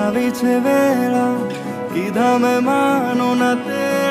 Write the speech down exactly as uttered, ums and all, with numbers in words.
આવી છે વેળા કીધા મેં માનો ના તેડા